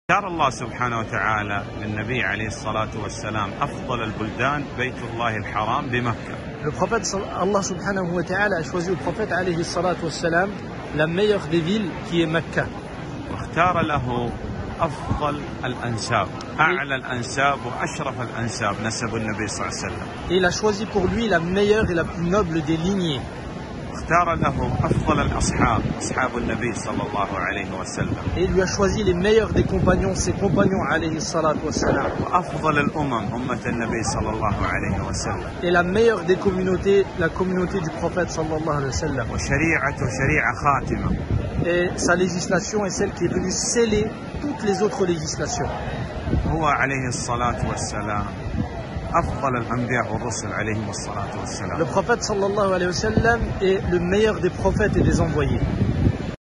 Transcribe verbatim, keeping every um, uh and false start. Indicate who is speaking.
Speaker 1: اختار الله سبحانه وتعالى للنبي عليه الصلاة والسلام أفضل البلدان بيت الله الحرام بمكة.
Speaker 2: Le prophète, Allah subhanahu wa ta'ala a choisi au prophète alayhi salatu wassalam la meilleure des villes qui est Mecca.
Speaker 1: واختار له أفضل الأنساب، أعلى الأنساب وأشرف الأنساب نسب النبي صلى الله عليه وسلم.
Speaker 2: Et il a choisi pour lui la meilleure et la plus noble des lignées.
Speaker 1: اختار له أفضل الأصحاب، أصحاب النبي صلى الله عليه وسلم.
Speaker 2: Et il lui a choisi les meilleurs des compagnons, ses compagnons alayhi salatu wassalam.
Speaker 1: وأفضل الأمم أمة النبي صلى الله عليه وسلم.
Speaker 2: Et la meilleure des communautés, la communauté du prophète sallallahu alayhi wa sallam.
Speaker 1: وشريعته شريعة خاتمة.
Speaker 2: Et sa législation est celle qui est venue sceller toutes les autres législations.
Speaker 1: هو عليه الصلاة والسلام أفضل الأنبياء والرسل عليهم الصلاة والسلام.
Speaker 2: Le prophète sallallahu alayhi wa sallam est le meilleur des prophètes et des envoyés.